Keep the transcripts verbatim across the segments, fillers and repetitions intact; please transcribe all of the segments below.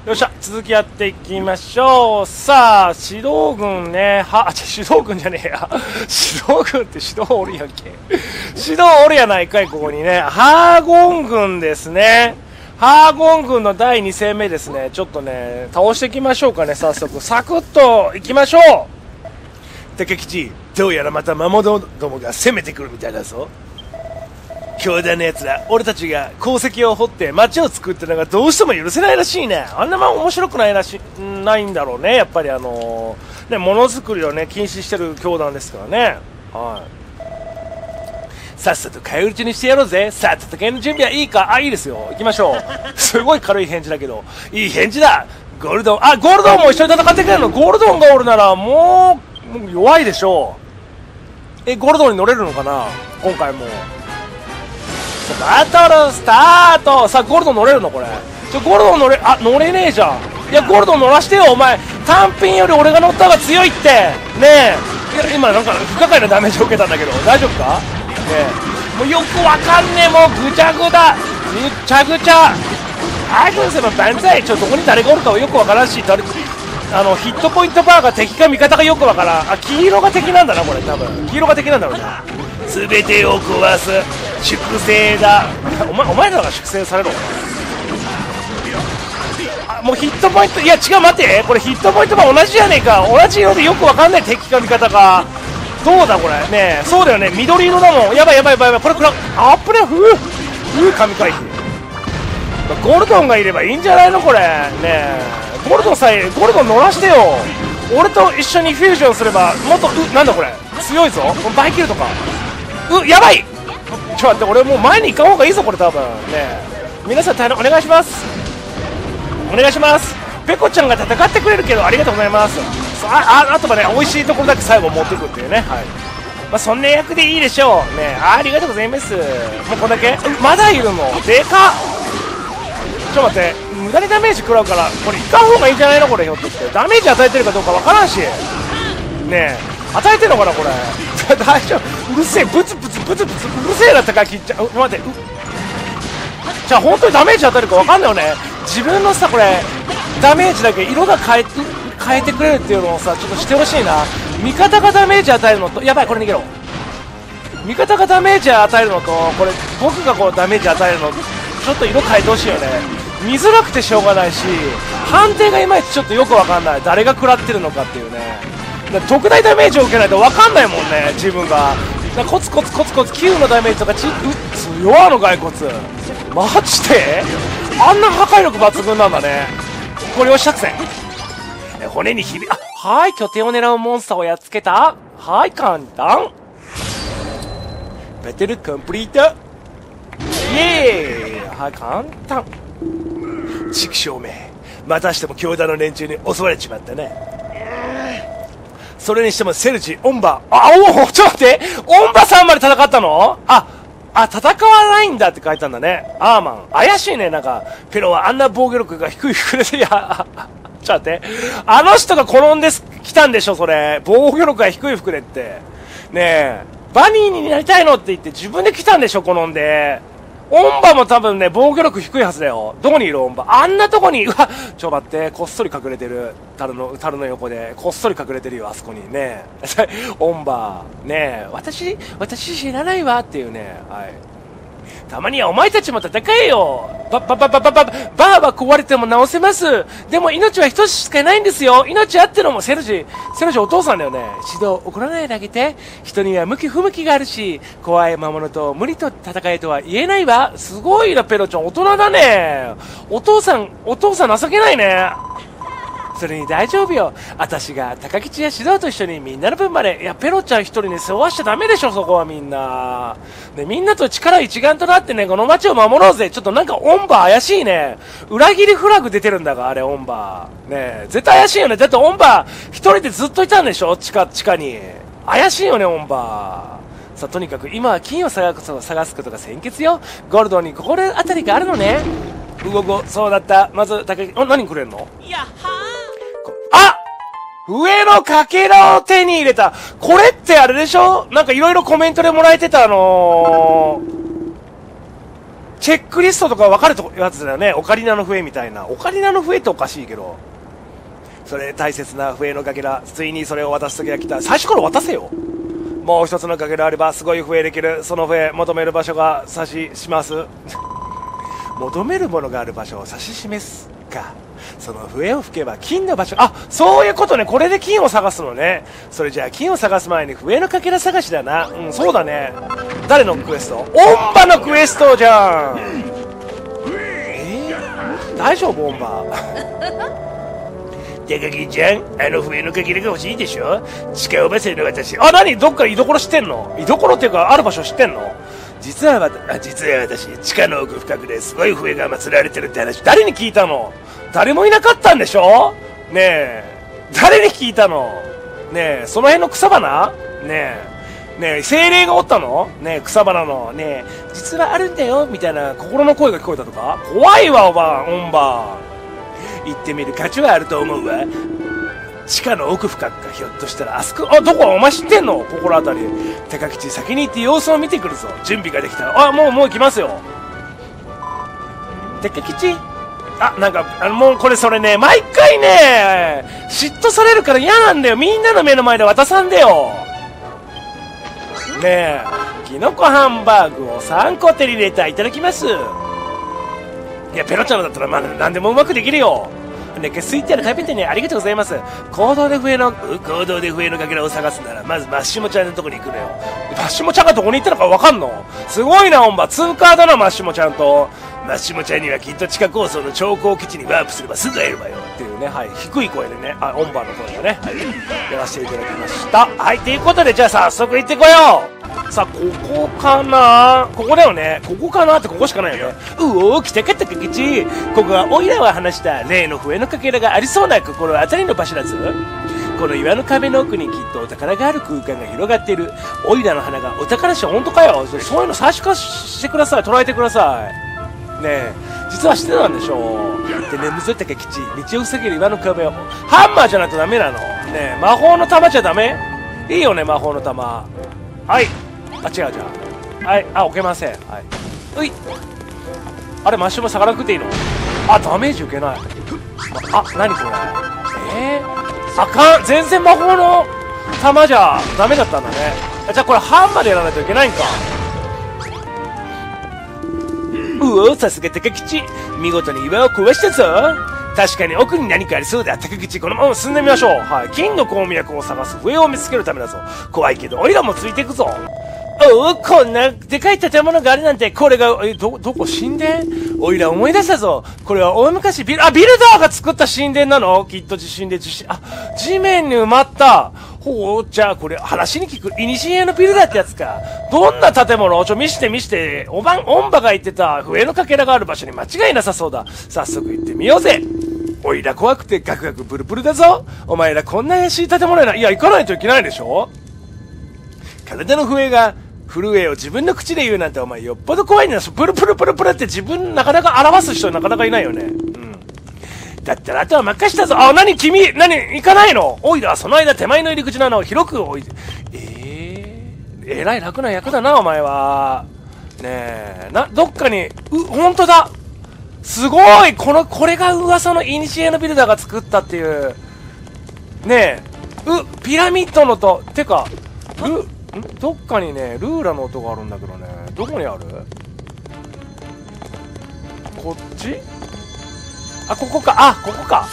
よっしゃ、続きやっていきましょう。さあ、指導軍ね、は、あ、指導軍じゃねえや。指導軍って指導おるやんけ。指導おるやないかい、ここにね。ハーゴン軍ですね。ハーゴン軍のだいに戦目ですね。ちょっとね、倒していきましょうかね、早速。サクッといきましょう。竹吉、どうやらまた魔物どもが攻めてくるみたいだぞ。強大な奴ら、俺たちが鉱石を掘って街を作ってのがどうしても許せないらしいね。あんなま面白くないらしい、ないんだろうね。やっぱりあのー、ね、ものづくりをね、禁止してる教団ですからね。はい。さっさと返り討ちにしてやろうぜ。さあ、戦いの準備はいいか？あ、いいですよ。行きましょう。すごい軽い返事だけど、いい返事だ。ゴールドン、あ、ゴールドンも一緒に戦ってくれるの？ゴールドンがおるなら、もう、もう弱いでしょう。え、ゴールドンに乗れるのかな？今回も。バトルスタート。さあ、ゴールドン乗れるのこれ。ちょ、ゴールドン乗れ、あ、乗れねえじゃん。いや、ゴールドン乗らしてよ、お前。単品より俺が乗った方が強いって。ねえ。いや、今なんか不可解なダメージを受けたんだけど、大丈夫か？ねえ。もうよくわかんねえ、もうぐちゃぐだ。ぐちゃぐちゃ。アイコンセの万歳。ちょ、どこに誰がおるかはよくわからんし、誰、あの、ヒットポイントバーが敵か味方かよくわからん。あ、黄色が敵なんだな、これ、多分。黄色が敵なんだろうな。すべてを壊す。粛清だ。お前、お前らが粛清されろ。あ、もうヒットポイント、いや違う、待って、これヒットポイントも同じじゃねえか。同じ色でよくわかんない敵か味方か。どうだこれ。ねえ、そうだよね、緑色だもん。やばいやばいやばいやばい、これくら、あっぷれ、ふうふう、神回避。ゴールドンがいればいいんじゃないのこれ。ねえ、ゴールドンさえ、ゴールドン乗らしてよ。俺と一緒にフュージョンすれば、もっと、う、なんだこれ。強いぞ。バイキルとか。う、やばい。ちょっと待って、俺もう前に行かん方がいいぞこれ多分ね。皆さん大変お願いします。お願いします。ペコちゃんが戦ってくれるけどありがとうございます。あ、あ、あとはね、美味しいところだけ最後持っていくっていうね。はい。まあそんな役でいいでしょうね。あ、ありがとうございます。もうこれだけ。まだいるのでかっ。ちょっと待って、無駄にダメージ食らうからこれ行かん方がいいんじゃないのこれ。ひょっとしてダメージ与えてるかどうかわからんしねえ、与えてんのかなこれ。大丈夫？うるせえ、ブツブツブツブツうるせえな高木。ちゃ、待って、じゃあ本当にダメージ与えるかわかんないよね。自分のさこれダメージだけ色が変え変えてくれるっていうのをさちょっとしてほしいな。味方がダメージ与えるのと、やばいこれ逃げろ。味方がダメージ与えるのとこれ僕がこうダメージ与えるのちょっと色変えてほしいよね。見づらくてしょうがないし判定がいまいちちょっとよくわかんない。誰が食らってるのかっていうね。特大ダメージを受けないと分かんないもんね自分が。コツコツコツコツきゅうのダメージとかち、う、強いの骸骨マジであんな破壊力抜群なんだね。ご了承作戦。骨にひび、あ、はい、拠点を狙うモンスターをやっつけた。はい、簡単。バトルコンプリート。イエーイ。はい、簡単。畜生め、またしても強打の連中に襲われちまったね。それにしてもセルジ、オンバ、あ、おお、ちょっと待って、オンバさんまで戦ったの？あ、あ、戦わないんだって書いたんだね。アーマン。怪しいね、なんか、ペロはあんな防御力が低いくれて、いや、ちょっと待って。あの人が転んできたんでしょ、それ。防御力が低い服でって。ねえ、バニーになりたいのって言って自分で来たんでしょ、転んで。オンバも多分ね、防御力低いはずだよ。どこにいるオンバ？あんなとこに、うわ、ちょ待って、こっそり隠れてる。樽の、樽の横で、こっそり隠れてるよ、あそこにね。オンバねえ、私、私知らないわっていうね、はい。たまにはお前たちも戦えよ。ば、ば、ば、ば、ば、ば、バーは壊れても直せます。でも命は一つしかないんですよ。命あってのもセルジ、セルジお父さんだよね。指導怒らないであげて。人には向き不向きがあるし、怖い魔物と無理と戦えとは言えないわ。すごいな、ペロちゃん。大人だね。お父さん、お父さん情けないね。それに大丈夫よ。私が高吉や指導と一緒にみんなの分まで。いや、ペロちゃん一人に背負わしちゃダメでしょ、そこはみんな。ね、みんなと力一丸となってね、この街を守ろうぜ。ちょっとなんかオンバー怪しいね。裏切りフラグ出てるんだが、あれ、オンバー。ね、絶対怪しいよね。だってオンバー一人でずっといたんでしょ、地下、地下に。怪しいよね、オンバー。さあ、とにかく今は金を探す、探すことが先決よ。ゴールドに心当たりがあるのね。うごご、そうだった。まず、高木、あ、何くれんの？やっはー。あ！上のかけらを手に入れた。これってあれでしょ？なんかいろいろコメントでもらえてたあのー、 チェックリストとか分かるとやつだよね。オカリナの笛みたいな。オカリナの笛っておかしいけど。それ大切な笛のかけら、ついにそれを渡す時が来た。最初から渡せよ。もう一つのかけらあればすごい笛できる。その笛求める場所が指しします求めるものがある場所を指し示すか。その笛を吹けば金の場所。あ、そういうことね。これで金を探すのね。それじゃあ金を探す前に笛のかけら探しだな。うん、そうだね。誰のクエスト？オンバのクエストじゃん。えー、大丈夫オンバ高木ちゃん、あの笛のかけらが欲しいでしょ。地下おばさんの私。あ、何？どっか居所知ってんの？居所っていうか、ある場所知ってんの？実はわた、実は私、地下の奥深くですごい笛が祀られてるって話、誰に聞いたの？誰もいなかったんでしょ？ねえ。誰に聞いたの？ねえ、その辺の草花？ねえ。ねえ、精霊がおったの？ねえ、草花の。ねえ、実はあるんだよ、みたいな心の声が聞こえたとか？怖いわ、おば、オンバー。行ってみる価値はあると思うわ。地下の奥深くか、ひょっとしたらあそこ。あ、どこ？お前知ってんの？心当たり。高吉、先に行って様子を見てくるぞ。準備ができたら。あ、もうもう行きますよ。高吉、あ、なんかあのもうこれそれね、毎回ね嫉妬されるから嫌なんだよ。みんなの目の前で渡さんでよ。ねえ、キノコハンバーグをさんこ手に入れた。いただきます。いや、ペロちゃんだったらまだ何でもうまくできるよ。ね、空いたら食べてね。ありがとうございます。行動で笛の、行動で笛のかけらを探すなら、まずマッシモちゃんのとこに行くのよ。マッシモちゃんがどこに行ったのかわかんの？すごいな、オンバ。ツーカーだな、マッシモちゃんと。マッシモちゃんにはきっと地下構想の超高基地にワープすればすぐ会えるわよ。っていうね、はい。低い声でね、あ、オンバの声がね、はい。やらせていただきました。はい、ということで、じゃあ早速行ってこよう。さあ、ここかな？ここだよね。ここかなってここしかないよね。うおー、来たかったかきち。ここはオイラは話した例の笛のかけらがありそうな心当たりの場所だぞ。この岩の壁の奥にきっとお宝がある空間が広がっている。オイラの花がお宝賞、本当かよ。そういうの最初からしてください。捉えてください。ねえ、実は知ってたんでしょう。でね、むずったかきち。道を塞げる岩の壁を。ハンマーじゃないとダメなの。ねえ、魔法の玉じゃダメ？いいよね、魔法の玉。はい。あ、違うじゃん。はい。あ、置けません。はい。うい。あれ、マッシュも魚食っていいの？あ、ダメージ受けない。あ、なにこれ。えー、あかん。全然魔法の玉じゃダメだったんだね。じゃあこれハンマーでやらないといけないんか。うお、さすが高吉。見事に岩を壊したぞ。確かに奥に何かありそうだ。高口、このまま進んでみましょう。はい。金の鉱脈を探す笛を見つけるためだぞ。怖いけど、オイラもついていくぞ。おお、こんなでかい建物があるなんて、これが、え、ど、どこ神殿？オイラ思い出したぞ。これは大昔ビル、あ、ビルダーが作った神殿なの？きっと地震で地震、あ、地面に埋まった。ほう、じゃあこれ、話に聞く、イニシエのビルダーってやつか。どんな建物？ちょ、見して見して。おばん、オンバが言ってた笛のかけらがある場所に間違いなさそうだ。早速行ってみようぜ。おいら怖くてガクガクブルブルだぞ。お前らこんな怪しい建物やな。いや、行かないといけないでしょ。体の笛が、震えを自分の口で言うなんてお前よっぽど怖いんだよ。ブルブルブルブルって自分なかなか表す人なかなかいないよね。うん。だったらあとは任したぞ。あ、なに君、なに行かないの？おいらその間手前の入り口の穴を広く置いて。えー、えらい楽な役だな、お前は。ねえ、な、どっかに、う、ほんとだ。すごい！この、これが噂のイニシエのビルダーが作ったっていう。ねえ。う、ピラミッドのと、てか、ル、んどっかにね、ルーラの音があるんだけどね。どこにある？こっち？あ、ここか。あ、ここか。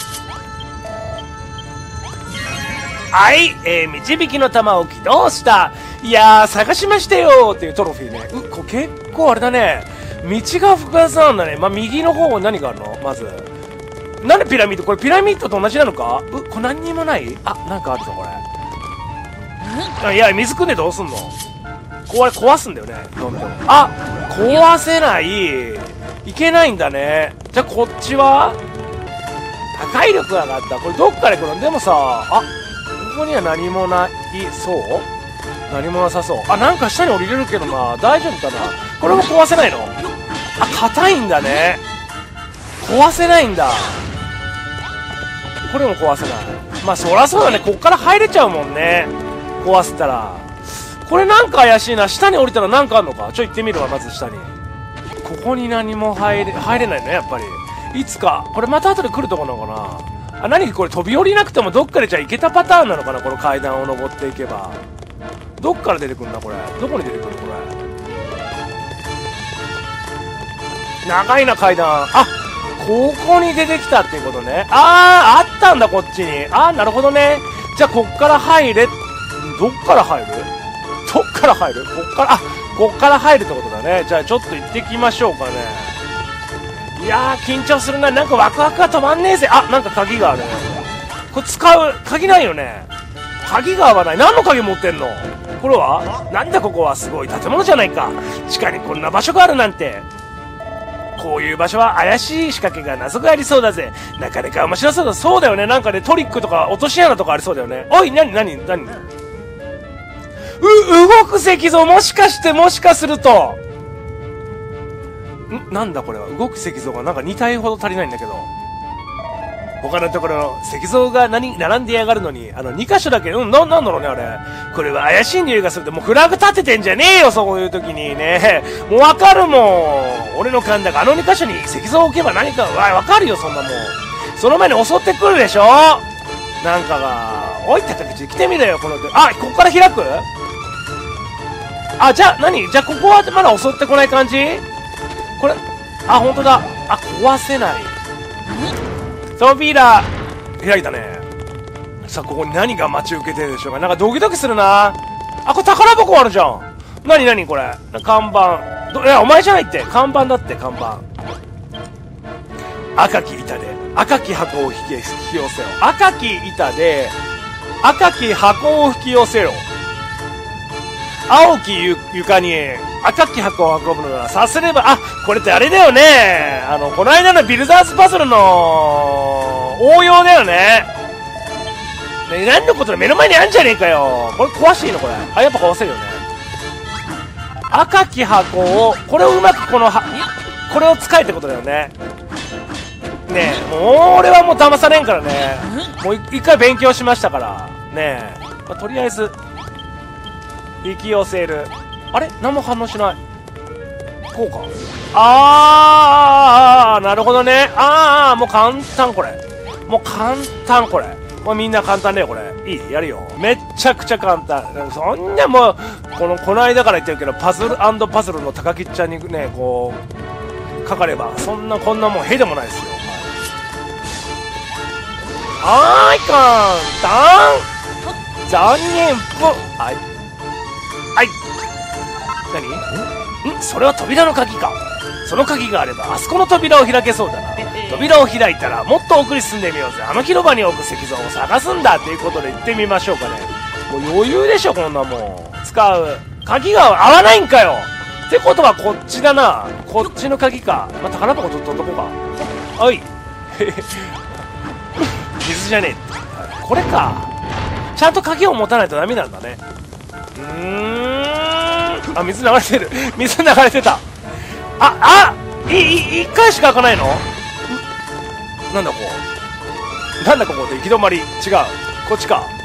はい、えー、導きの玉を起動した。いやー、探しましたよーっていうトロフィーね。う、これ結構あれだね。道が複雑なんだね。まあ、右の方何があるの？まず。なんでピラミッド？これピラミッドと同じなのか？う、これ何にもない？あ、なんかあるぞ、これ。いや、水汲んでどうすんの？これ壊すんだよね。どんどん。あ、壊せない。いけないんだね。じゃあ、こっちは破壊力が上がった。これどっから来るの？でもさ、あ、ここには何もない。そう？何もなさそう。あ、なんか下に降りれるけどな。大丈夫かな？これも壊せないの？あ、硬いんだね。壊せないんだ。これも壊せない。まあ、そらそうだね。こっから入れちゃうもんね。壊せたら。これなんか怪しいな。下に降りたらなんかあんのか？ちょ、行ってみるわ、まず下に。 ここに何も入れ、入れないね、やっぱり。いつか、これまた後で来るとこなのかな。あ、何これ飛び降りなくてもどっかでじゃあ行けたパターンなのかな、この階段を登っていけば。どっから出てくるんだ、これ。どこに出てくるこれ。長いな、階段。あ、ここに出てきたっていうことね。あー、あったんだ、こっちに。あー、なるほどね。じゃあ、こっから入れ。どっから入るどっから入るこっから、あ、こっから入るってことだね。じゃあ、ちょっと行ってきましょうかね。いやー、緊張するな。なんかワクワクが止まんねえぜ。あ、なんか鍵がある。これ使う、鍵ないよね。鍵が合わない。何の鍵持ってんのこれはなんだここはすごい建物じゃないか。地下にこんな場所があるなんて。こういう場所は怪しい仕掛けが謎がありそうだぜ。なかなか面白そうだ。そうだよね。なんかね、トリックとか落とし穴とかありそうだよね。おい、なになになにう、動く石像もしかしてもしかすると。んなんだこれは。動く石像がなんかに体ほど足りないんだけど。他のところの石像が何、並んでやがるのに、あの、に箇所だけ、うん、な、なんだろうね、あれ。これは怪しい匂いがするって、もうフラグ立ててんじゃねえよ、そういう時にね。もうわかるもん。俺の勘だが、あのに箇所に石像を置けば何か、わ、わかるよ、そんなもん。その前に襲ってくるでしょなんかが。おい、高口、来てみろよ、この、あ、ここから開くあ、じゃあ、何じゃあ、ここはまだ襲ってこない感じこれ、あ、ほんとだ。あ、壊せない。扉開いたね。さあ、ここに何が待ち受けてるでしょうか。なんかドキドキするな。あ、これ宝箱あるじゃん。なになにこれ。看板。ど、いや、お前じゃないって。看板だって、看板。赤き板で、赤き箱を引き、引き寄せよ。赤き板で、赤き箱を引き寄せよ。青き床に赤き箱を運ぶのならさすれば、あ、これってあれだよね。あの、この間のビルダーズパズルの応用だよね。ね、何のことで目の前にあんじゃねえかよ。これ壊していいのこれ。あ、やっぱ壊せるよね。赤き箱を、これをうまくこのは、これを使えってことだよね。ねえ、もう俺はもう騙されんからね。もう一回勉強しましたから。ねえ。まあ、とりあえず、引き寄せる。あれ何も反応しない。こうか。あー、なるほどね。あー、もう簡単これ。もう簡単これ。もうみんな簡単だよこれ。いいやるよ。めっちゃくちゃ簡単。そんなもう、この、この間から言ってるけど、パズル&パズルの高木ちゃんにね、こう、かかれば、そんな、こんなもんへでもないですよ。はーい、簡単残念ぽ、はい。はい。何？ん？それは扉の鍵か。その鍵があれば、あそこの扉を開けそうだな。扉を開いたら、もっと奥に進んでみようぜ。あの広場に置く石像を探すんだっていうことで行ってみましょうかね。もう余裕でしょ、こんなもん。使う。鍵が合わないんかよ。ってことはこっちだな。こっちの鍵か。まあ、宝箱取っとこうか。おい。水じゃねえって。これか。ちゃんと鍵を持たないとダメなんだね。うーん。あ、水流れてる。水流れてた。あ、あい、い、一回しか開かないの？なんだこう。なんだここで行き止まり。違う。こっちか。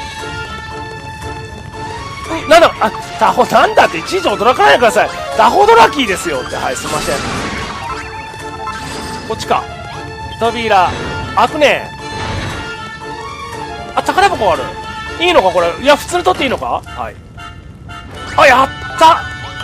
なんだ、あ、タホ、なんだっていちいち驚かないでください。タホドラキーですよって。はい、すいません。こっちか。扉。開くね。あ、宝箱ある。いいのかこれ。いや、普通に取っていいのか。はい。あ、やった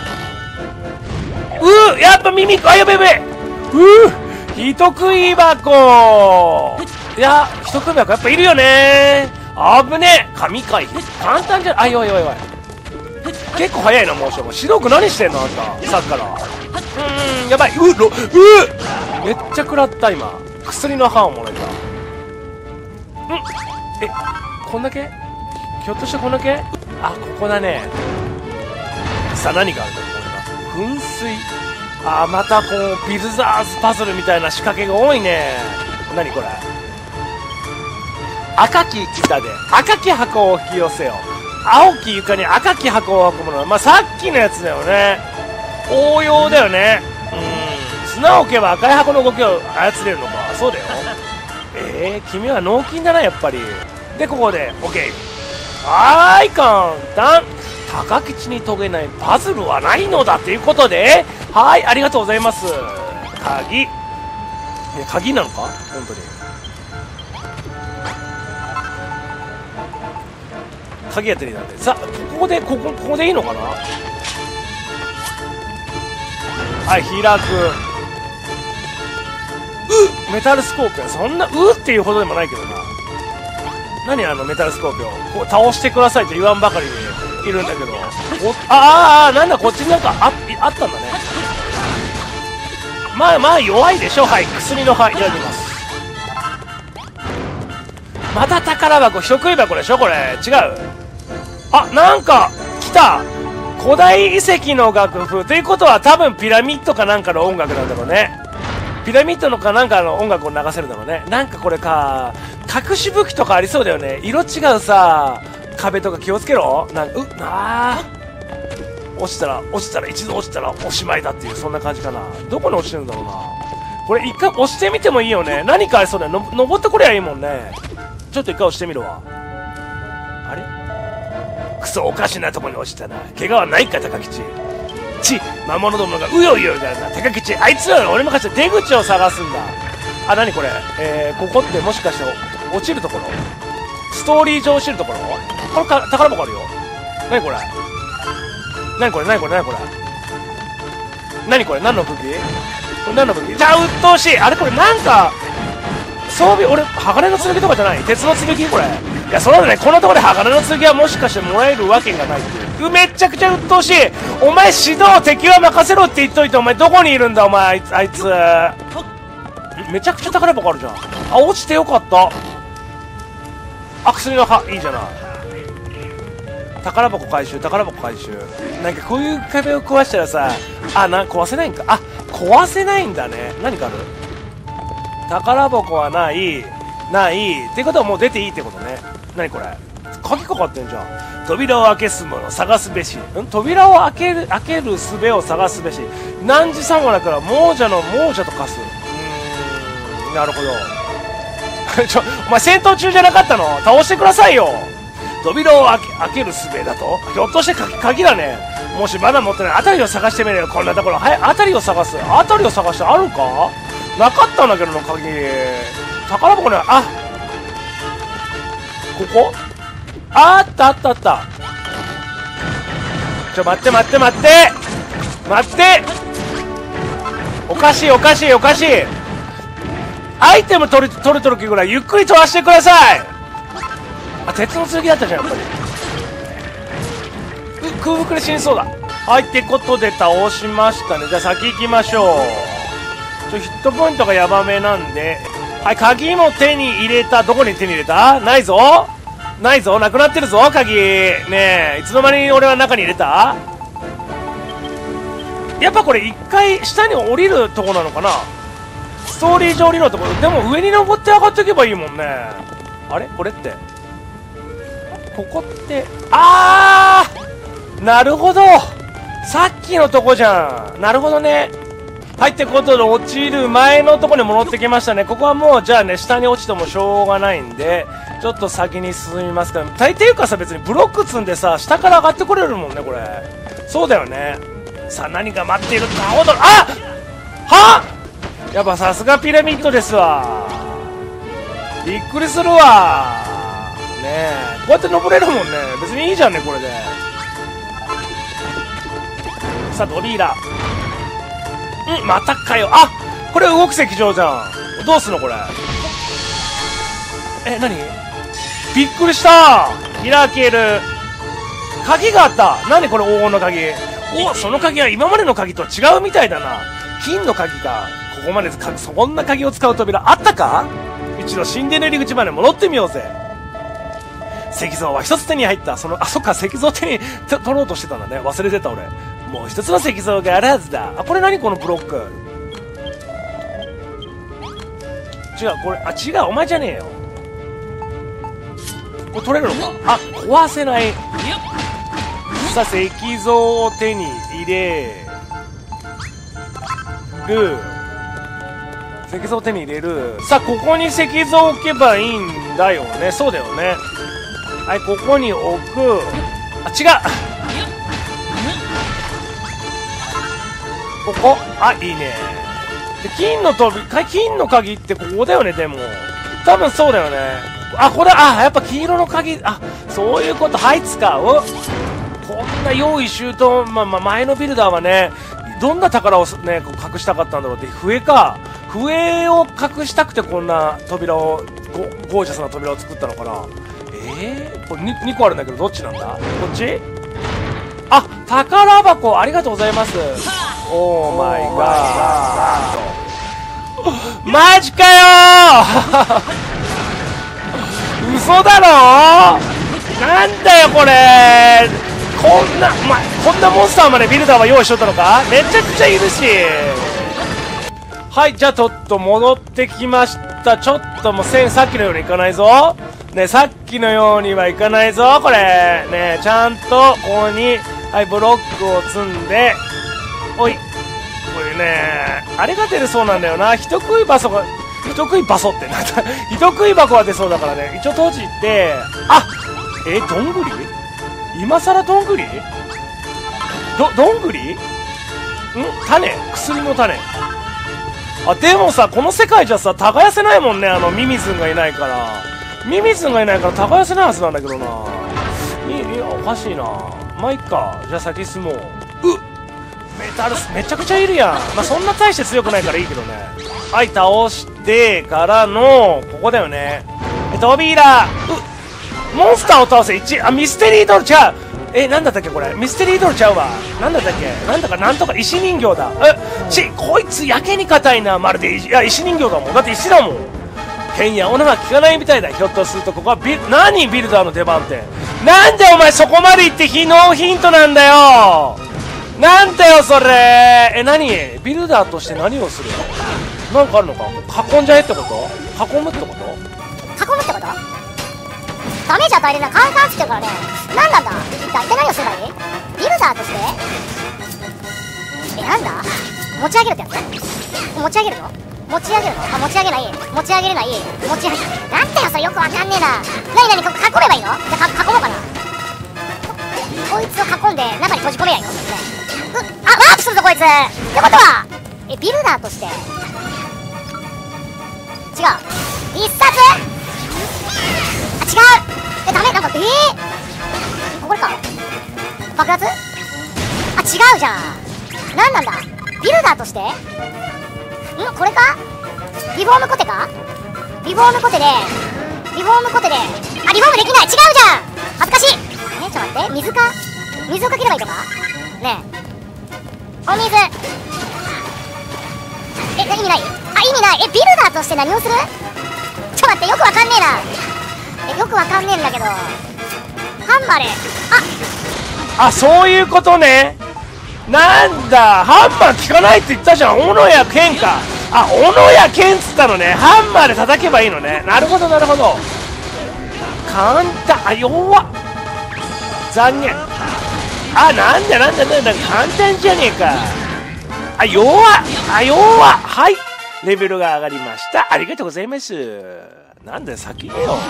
うー、やっぱ耳、あ、やべやべうー、人食い箱いや、人食い箱やっぱいるよねー。危ねえ。神回避。簡単じゃん。あ、よいよいよい。結構早いな、モーション。指導区何してんのあんた。さっきから。うーん、やばい。うー、ろ、うーめっちゃ食らった、今。薬の歯をもらえた。んえ、こんだけひょっとしてこんだけあ、ここだね。さあ、何があるんだろう、これが。噴水。あー、またこう、ビルザーズパズルみたいな仕掛けが多いね。何これ。赤き板で赤き箱を引き寄せよ。青き床に赤き箱を運ぶの。まあ、さっきのやつだよね。応用だよね。うん。砂を置けば赤い箱の動きを操れるのか。そうだよ。えー、君は脳筋だな、やっぱり。で、ここで、OK。はーい、簡単。高吉に遂げないパズルはないのだということで、 はい、ありがとうございます。鍵。いや、鍵なのか本当に。鍵やってるなんで。さあ、ここで、ここ、ここでいいのかな。はい、開く。うメタルスコーピオン。そんな、うっていうほどでもないけどな。何あのメタルスコーピオン。こう、倒してくださいと言わんばかりでいるんだけど。おああ、なんだ、こっちになんかあ、あったんだね。まあまあ、弱いでしょ。はい、薬の葉、いただきます。また宝箱、人食い箱でしょこれ。違う。あ、なんか、来た。古代遺跡の楽譜。ということは多分ピラミッドかなんかの音楽なんだろうね。ピラミッドのかなんかの音楽を流せるんだろうね。なんかこれか、隠し武器とかありそうだよね。色違うさ、壁とか気をつけろ。なんか、う、あー。落ちたら、落ちたら、一度落ちたらおしまいだっていう、そんな感じかな。どこに落ちてるんだろうな。これ一回押してみてもいいよね。何かありそうだよ。の、登ってこりゃいいもんね。ちょっと一回押してみるわ。あれクソおかしなとこに落ちたな。怪我はないか、高吉。ち、魔物どもがうようよだな。高吉、あいつら俺任せて出口を探すんだ。あ、なにこれ。えー、ここってもしかして落ちるところストーリー上落ちるところこれか、宝箱あるよ。なにこれなにこれなにこれなにこれなにこれ何の武器これ何の武器じゃあ、鬱陶しい。あれこれなんか、装備、俺、鋼の剣とかじゃない鉄の剣これ。いや、そうだね。このところで鋼の剣はもしかしてもらえるわけがないっていう。めっちゃくちゃ鬱陶しい。お前指導敵は任せろって言っといて、お前どこにいるんだお前、あいつ。あいつめちゃくちゃ宝箱あるじゃん。あ、落ちてよかった。あ、薬の葉、いいじゃない。宝箱回収、宝箱回収。なんかこういう壁を壊したらさ、あ、な、壊せないんか。あ、壊せないんだね。何かある宝箱はない、ない。ってことはもう出ていいってことね。何これ鍵かかってんじゃん。扉を開けすもの探すべし。ん扉を開ける、開ける術を探すべし。何時さんごだから亡者の亡者と化す。うーん、なるほど。ちょ、お前戦闘中じゃなかったの倒してくださいよ。扉を開け、開ける術だとひょっとして鍵、鍵だね。もしまだ持ってない。辺りを探してみるよ。こんなところ。はい、辺りを探す。辺りを探してあるかなかったんだけどな、鍵。宝箱には、あここあったあったあった。ちょ、待って待って待って待っておかしいおかしいおかしい。アイテム取る、取るときぐらいゆっくり飛ばしてください。あ、鉄の剣だったじゃん、やっぱり。う、空腹で死にそうだ。はい、ってことで倒しましたね。じゃあ先行きましょう。ちょ、ヒットポイントがヤバめなんで。はい、鍵も手に入れた。どこに手に入れたないぞないぞなくなってるぞ、鍵。ねえ、いつの間に俺は中に入れたやっぱこれ一回下に降りるとこなのかなストーリー上降りるところ。でも上に登って上がっていけばいいもんね。あれこれって。ここって、あーなるほどさっきのとこじゃん。なるほどね。はい、ってことで落ちる前のとこに戻ってきましたね。ここはもう、じゃあね、下に落ちてもしょうがないんで、ちょっと先に進みますから。大抵かさ、別にブロック積んでさ、下から上がってこれるもんね、これ。そうだよね。さあ、何が待っているか、ほど、あはやっぱさすがピラミッドですわ。びっくりするわ。ねえ。こうやって登れるもんね。別にいいじゃんね、これで。さあ、ドリーラ。んまたかよ。あこれ動く石像じゃん。どうすんのこれ。え、なにびっくりした開ける。鍵があった。なにこれ黄金の鍵。おその鍵は今までの鍵と違うみたいだな。金の鍵か。ここまでかそんな鍵を使う扉あったか一度神殿の入り口まで戻ってみようぜ。石像は一つ手に入った。その、あ、そっか、石像手に取ろうとしてたんだね。忘れてた俺。もう一つの石像があるはずだ。あ、これ何このブロック。違う、これ、あ、違う、お前じゃねえよ。これ取れるのかあ、壊せない。さあ、石像を手に入れる。石像を手に入れる。さあ、ここに石像を置けばいいんだよね。そうだよね。はい、ここに置く。あ、違うここあ、いいね。で、金の飛び、金の鍵ってここだよね、でも。多分そうだよね。あ、これ、あ、やっぱ黄色の鍵、あ、そういうこと、はい、使う。こんな用意周到、まあ、まあ、前のビルダーはね、どんな宝をね、こう隠したかったんだろうって、笛か。笛を隠したくてこんな扉を、ゴ, ゴージャスな扉を作ったのかな。えー、これ 2, にこあるんだけど、どっちなんだこっち。あ、宝箱、ありがとうございます。オーマイガー。マジかよー嘘だろー。なんだよこれ。こんな、ま、こんなモンスターまでビルダーは用意しとったのか。めちゃくちゃいるし。はい、じゃあちょっと戻ってきました。ちょっともう線さっきのようにいかないぞ。ね、さっきのようにはいかないぞ、これ。ね、ちゃんと、ここに、はい、ブロックを積んで、おい。これね、あれが出るそうなんだよな。人食い場所が、人食い場所ってなんだ。人食い箱が出そうだからね。一応閉じて、あえ、どんぐり今さらどんぐりど、どんぐりん種薬の種。あ、でもさ、この世界じゃさ、耕せないもんね、あの、ミミズンがいないから。ミミズンがいないから耕せないはずなんだけどな。いい、いや、おかしいな。まあ、いっか。じゃあ先進もう。うっメタルス、めちゃくちゃいるやん。まあ、そんな大して強くないからいいけどね。はい、倒してからの、ここだよね。え、扉。うモンスターを倒せ。いち、あ、ミステリードールちゃう。え、なんだったっけこれ。ミステリードールちゃうわ。なんだったっけなんだかなんとか石人形だ。え、ち、こいつやけに硬いな。まるで、いや、石人形だもん。だって石だもん。剣や斧が効かないみたいだ。ひょっとするとここはビル、何ビルダーの出番って。なんでお前そこまで行って非ノーヒントなんだよ。なんだよそれ。え、何ビルダーとして何をするの？なんかあるのか？囲んじゃえってこと？囲むってこと？ 囲むってこと？ダメージ与えるな、カンカンつってるからね。なんなんだ一体何をすればいい？ビルダーとしてえ、なんだ持ち上げるってやつ？持ち上げるの？持ち上げるの？あ、持ち上げない持ち上げれない持ち上げなんだよそれよくわかんねえな。なになにここ囲めばいいの？じゃあか囲もうかな。こいつを囲んで中に閉じ込めやいいの？うあ、ワープするぞこいつってことはえ、ビルダーとして違う必殺あ、違うえ、ダメなんか、えー、これか爆発あ、違うじゃんなんなんだビルダーとしてんこれかリフォームコテかリフォームコテでリフォームコテであ、リフォームできない違うじゃん恥ずかしいえ、ちょっと待って水か水をかければいいとかねえお水え、意味ないあ、意味ないえ、ビルダーとして何をするちょっと待ってよくわかんねえなえ、よくわかんねえんだけどハンマーでああ、そういうことね。なんだハンマー効かないって言ったじゃん。斧や剣か。あ、斧や剣っつったのね。ハンマーで叩けばいいのね。なるほどなるほど。簡単あ、弱っ残念あ、なんだなんだなんだ簡単じゃねえか。あ、弱っあ、弱っはいレベルが上がりました。ありがとうございます。なんだよ先によ。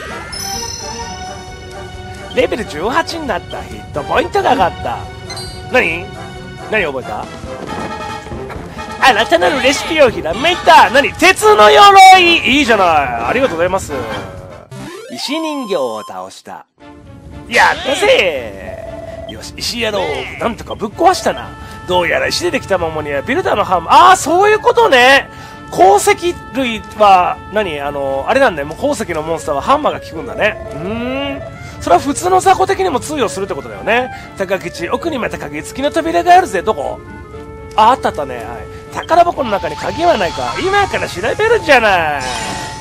レベルじゅうはちになった。ヒットポイントが上がった。何何覚えた新たなるレシピをひらめいた。何鉄の鎧いいじゃない。ありがとうございます。石人形を倒した。やったぜよし、石野郎なんとかぶっ壊したな。どうやら石でできたものにはビルダーのハンマー。ああ、そういうことね。鉱石類は、何あの、あれなんだよ。もう鉱石のモンスターはハンマーが効くんだね。うーん。それは普通の雑魚的にも通用するってことだよね。高口、奥にまた鍵付きの扉があるぜ。どこあ、あったあったね。はい。宝箱の中に鍵はないか。今から調べるんじゃない。ん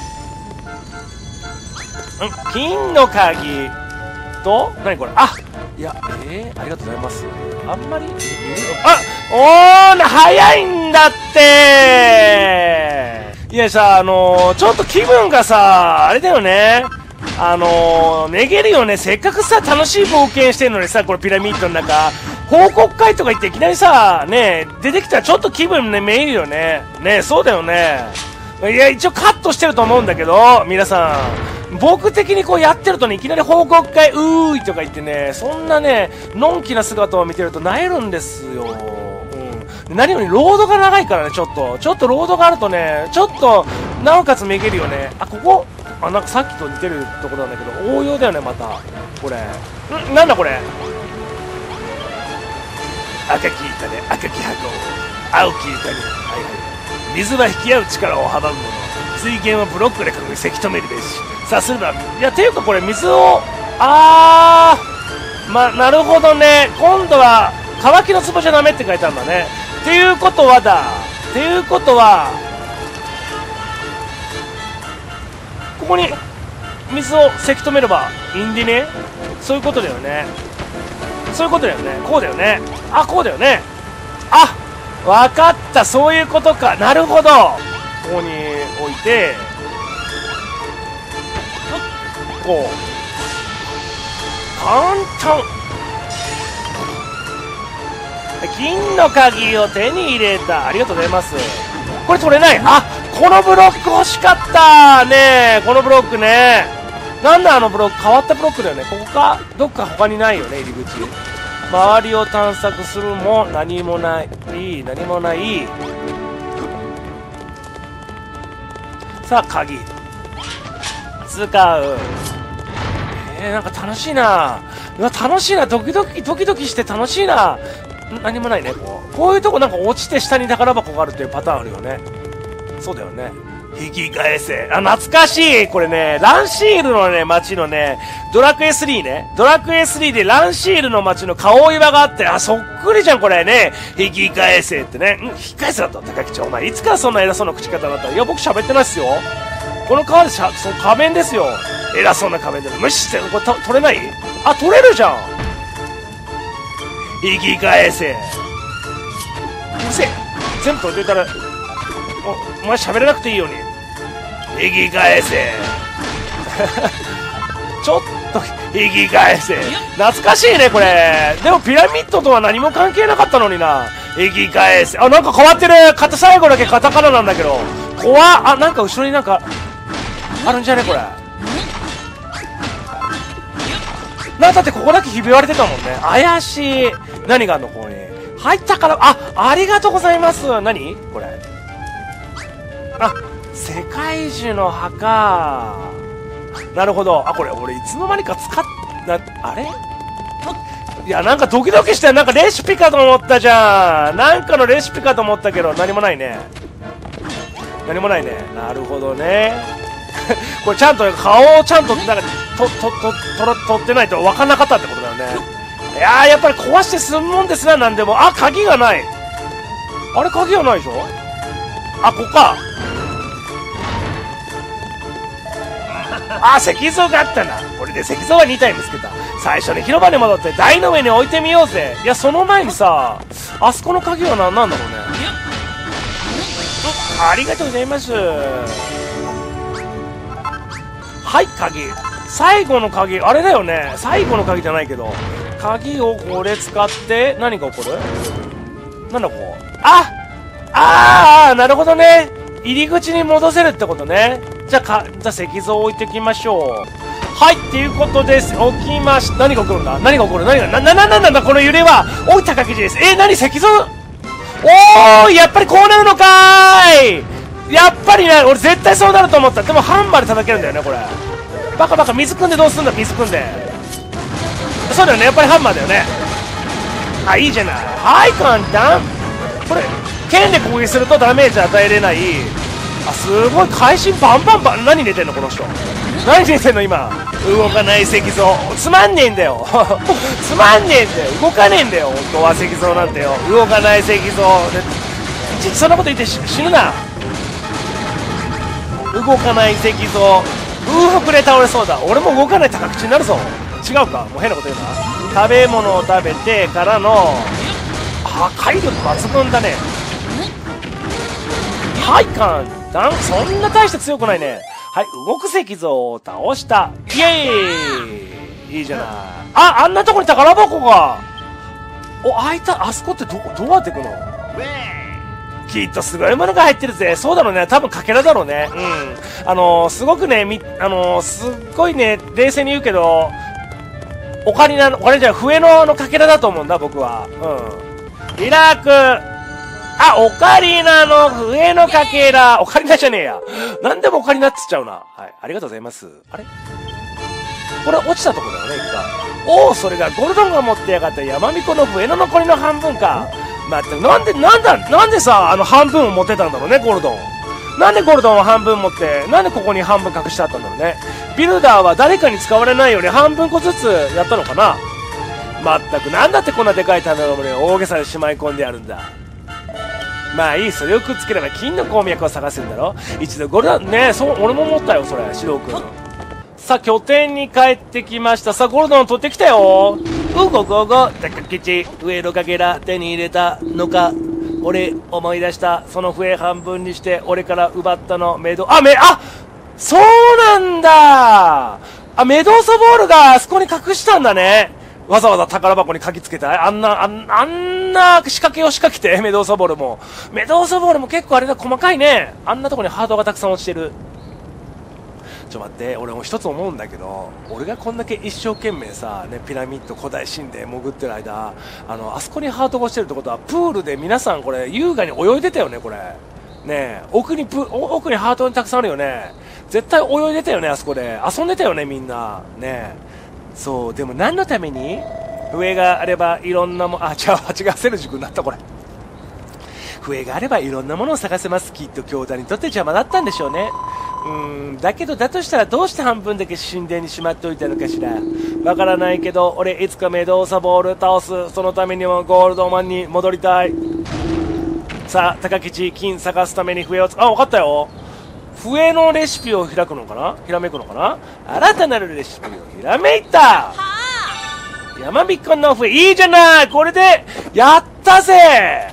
金の鍵と、何これあ、いや、えー、ありがとうございます。あんまり、あ、おーな、早いんだって。いやさ、あのー、ちょっと気分がさ、あれだよね。あのー、めげるよね。せっかくさ、楽しい冒険してるのにさ、これピラミッドの中、報告会とか行っていきなりさ、ね、出てきたらちょっと気分ね、めいるよね。ね、そうだよね。いや、一応カットしてると思うんだけど、皆さん。僕的にこうやってるとね、いきなり報告会、うーいとか言ってね、そんなね、のんきな姿を見てると萎えるんですよ。うん。 何よりロードが長いからね、ちょっと。ちょっとロードがあるとね、ちょっと、なおかつめげるよね。あ、ここあ、なんかさっきと似てるとこなんだけど、応用だよね、また。これ。んなんだこれ。赤き板で赤き箱、青き床に。はいはい。水は引き合う力を阻むもの。水源はブロックで囲み、せき止めるべし。さすれば、いや、ていうかこれ水を、あー、ま、なるほどね。今度は、乾きの壺じゃダメって書いてあるんだね。っていうことはだ。っていうことは、ここに水をせき止めればいいんでね。そういうことだよね。そういうことだよね。こうだよね。あ、こうだよね。あ、わかった。そういうことか。なるほど。ここに置いて、こう。簡単。金の鍵を手に入れた。ありがとうございます。これ取れない。あ、このブロック欲しかったね。このブロックね。なんだあのブロック。変わったブロックだよね。ここかどっか他にないよね、入り口。周りを探索するも何もない。何もない。さあ、鍵。使う。えー、なんか楽しいな。うわ、楽しいな。ドキドキ、ドキドキして楽しいな。何もないね。こう。こういうとこなんか落ちて下に宝箱があるっていうパターンあるよね。そうだよね。引き返せ。あ、懐かしい。これね、ランシールのね、街のね、ドラクエスリーね。ドラクエスリーでランシールの街の顔岩があって、あ、そっくりじゃん、これね。引き返せってね。ん、引き返せだった高吉。お前、いつからそんな偉そうな口方だった？いや、僕喋ってないっすよ。この川でしゃ、その仮面ですよ。偉そうな仮面で無視して、これと取れない？あ、取れるじゃん。引き返せ。うるせえ。全部取れてたら、お、お前喋れなくていいように。引き返せ。ちょっと、引き返せ。懐かしいね、これ。でもピラミッドとは何も関係なかったのにな。引き返せ。あ、なんか変わってる。最後だけカタカナなんだけど。怖っ。あ、なんか後ろになんか、あるんじゃねこれ。なんだってここだけひび割れてたもんね。怪しい。何があんのここに。入ったから、あ、ありがとうございます。何これ。あ、世界樹の墓。なるほど。あ、これ俺いつの間にか使っ、な、あれいや、なんかドキドキして、なんかレシピかと思ったじゃん。なんかのレシピかと思ったけど、何もないね。何もないね。なるほどね。これちゃんと顔をちゃんと、なんか、と、と、と、と、取ってないと分かんなかったってことだよね。いやー、やっぱり壊して済むもんですな、なんでも。あ、鍵がない。あれ、鍵がないでしょ？あ、ここか。あ、石像があったな。これで石像はにたい見つけた。最初に広場に戻って台の上に置いてみようぜ。いや、その前にさ、あそこの鍵は何なんだろうね。ありがとうございます。はい、鍵。最後の鍵、あれだよね。最後の鍵じゃないけど。鍵をこれ使って、何が起こる？なんだここ。ああー、なるほどね。入り口に戻せるってことね。じゃあか、じゃあ石像を置いておきましょう。はい、っていうことです。置きまし、何が起こるんだ？何が起こる？何が、な、な、な、なんだこの揺れは。おい、高木です。えー、何石像？おー、やっぱりこうなるのかーい。やっぱりね、俺絶対そうなると思った。でもハンマーで叩けるんだよね、これ。バカバカ、水汲んでどうすんだ、水汲んで。そうだよね、やっぱりハンマーだよね。あ、いいじゃない。はい、簡単。これ、剣で攻撃するとダメージ与えれない。あ、すごい、会心バンバンバン。何寝てんの、この人。何寝てんの、今。動かない石像。つまんねえんだよ。つまんねえんだよ。動かねえんだよ、本当は石像なんてよ。動かない石像。で、いちいちそんなこと言って死ぬな。動かない石像。空腹で倒れそうだ。俺も動かない高口になるぞ。違うか、もう変なこと言うな。食べ物を食べてからの破壊力抜群だね。はい、簡単。そんな大して強くないね。はい、動く石像を倒した。イエーイ。いいじゃない。あ、あんなとこに宝箱が。お、開いた。あそこってどどうやって行くの？きっとすごいものが入ってるぜ。そうだろうね。多分かけらだろうね。うん。あのー、すごくね、み、あのー、すっごいね、冷静に言うけど、オカリナの、これじゃ笛のあのかけらだと思うんだ、僕は。うん。リラックあ、オカリナの笛のかけら。オカリナじゃねえや。なんでもオカリナっつっちゃうな。はい。ありがとうございます。あれこれ落ちたとこだよね、一回。おお、それがゴルドンが持ってやがった山彦の笛の残りの半分か。待って、なんで、なんだ、なんでさ、あの半分を持ってたんだろうね、ゴルドン。なんでゴルドンは半分持って、なんでここに半分隠してあったんだろうね。ビルダーは誰かに使われないように半分個ずつやったのかな。まったく、なんだってこんなでかい棚の胸を大げさにしまい込んでやるんだ。まあいい、それをくっつければ金の鉱脈を探せるんだろ。一度ゴルドン、ねえ、そう、俺も思ったよ、それ、シロ君。さあ、拠点に帰ってきました。さあ、ゴルドン取ってきたよ。うごごご、高吉、笛のかけら手に入れたのか。俺、思い出した。その笛半分にして、俺から奪ったの、メド、あ、め、あそうなんだあ、メドウソボールがあそこに隠したんだね。わざわざ宝箱に鍵つけた。あんな、あんあんな仕掛けを仕掛けて、メドウソボールも。メドウソボールも結構あれだ、細かいね。あんなとこにハートがたくさん落ちてる。ちょっと待って、俺も一つ思うんだけど、俺がこんだけ一生懸命さ、ね、ピラミッド古代神殿潜ってる間、あの、あそこにハートが落ちてるってことは、プールで皆さんこれ、優雅に泳いでたよね、これ。ねえ、奥にプ、奥にハートにたくさんあるよね。絶対泳いでたよね、あそこで。遊んでたよね、みんな。ねえ。そう、でも何のために笛があればいろんなも、あ、違う、違う、セルジュ君になった、これ。笛があればいろんなものを探せます。きっと兄弟にとって邪魔だったんでしょうね。うーん、だけどだとしたらどうして半分だけ神殿にしまっておいたのかしら。わからないけど、俺いつかメドウサボール倒す。そのためにもゴールドマンに戻りたい。さあ、高吉、金探すために笛をつ、あ、わかったよ。笛のレシピを開くのかな、ひらめくのかな。新たなるレシピをひらめいた。山彦の笛、いいじゃない。これで、やったぜ。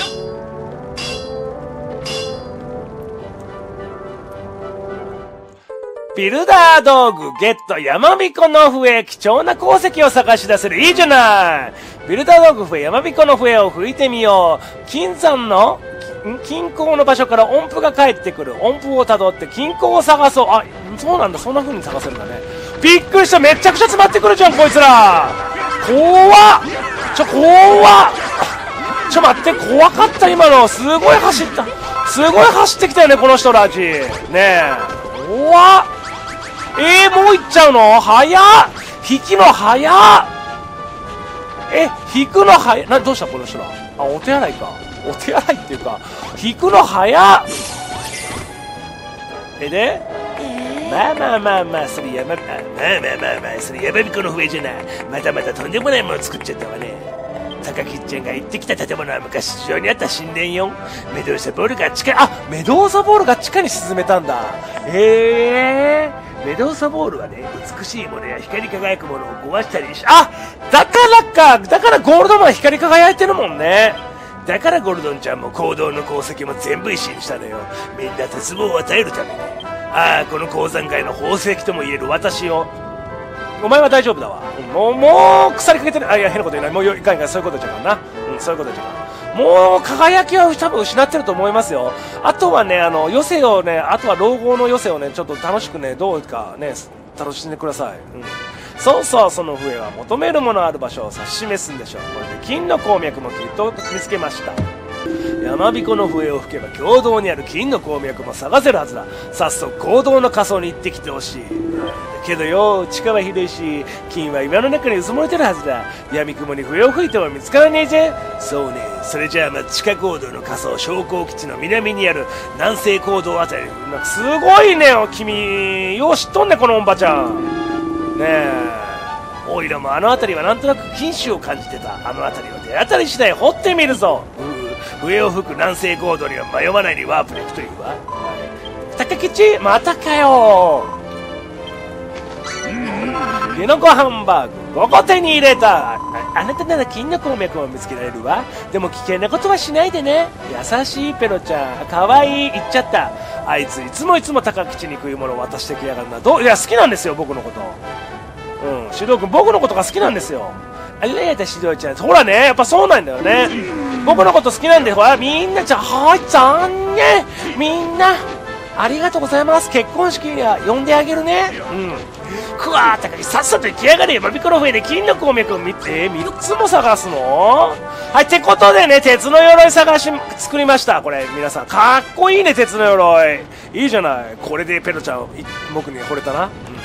ビルダー道具ゲット、山彦の笛、貴重な鉱石を探し出せる。いいじゃない。ビルダー道具笛、山彦の笛を吹いてみよう。金山の金鉱の場所から音符が返ってくる。音符をたどって金鉱を探そう。あ、そうなんだ。そんな風に探せるんだね。びっくりした。めちゃくちゃ詰まってくるじゃん、こいつら。怖っ。ちょ、怖っ。ちょ、待って、怖かった、今の。すごい走った。すごい走ってきたよね、この人たち。ねえ。怖っ。えー、もう行っちゃうの？早っ。引きの早っ。え、引くの早っ。な、どうしたこの人ら。あ、お手洗いか。お手洗いっていうか、引くの早っ。えで、まあまあまあまあ、それ山、まあまあまあまあ、それ山彦の笛じゃない。またまたとんでもないもの作っちゃったわね。高木ちゃんが行ってきた建物は昔市場にあった神殿よ。メドウサボールが地下、あ、メドウサボールが地下に沈めたんだ。へえ。メドウサボールはね、美しいものや光り輝くものを壊したりし、あ、だからか、だからゴールドマン光り輝いてるもんね。だからゴルドンちゃんも行動の鉱石も全部石にしたのよ。みんな絶望を与えるために。ああ、この鉱山界の宝石とも言える私を。お前は大丈夫だわ。もう、もう、腐りかけてる。あ、いや、変なこと言えない。もう、いかんいかん、そういうことじゃからな。うん、そういうことじゃから。もう、輝きは多分失ってると思いますよ。あとはね、あの、余生をね、あとは老後の余生をね、ちょっと楽しくね、どうかね、楽しんでください。うん。そうそう、その笛は求めるものある場所を指し示すんでしょう。これで金の鉱脈もきっと見つけました。山彦の笛を吹けば共同にある金の鉱脈も探せるはずだ。早速行動の仮想に行ってきてほしい。けどよ、地下は広いし、金は岩の中に埋もれてるはずだ。闇雲に笛を吹いても見つからねえぜ。そうね。それじゃあまあ地下坑道の仮想昇降基地の南にある南西坑道あたり。なんかすごいねよ、君。よう知っとんね、このおんばちゃん。ねえ。おいらもあの辺りはなんとなく金種を感じてた。あの辺りを手当たり次第掘ってみるぞ。笛を吹く南西コードには迷わないにワープで行くというわ。高吉、またかよ。キノコハンバーグごこ手に入れた。あ、あなたなら金の鉱脈を見つけられるわ。でも危険なことはしないでね。優しいペロちゃん。かわいい。言っちゃった。あいついつもいつも高吉に食い物を渡してきやがるな。どう、いや好きなんですよ、僕のこと。うん、指導君僕のことが好きなんですよ。ありがとう指導ちゃん。ほらね、やっぱそうなんだよね。僕のこと好きなんで、ほらみんな、じゃあ、はい、残念。みんなありがとうございます。結婚式には呼んであげるね。うん。 くわー高木さっさと行きやがれよ。バビクロフェで金の鉱脈を見て、みっつも探すのはい、ってことでね、鉄の鎧探し、作りました。これ、皆さん。かっこいいね、鉄の鎧。いいじゃない。これでペロちゃん、僕に惚れたな。うん。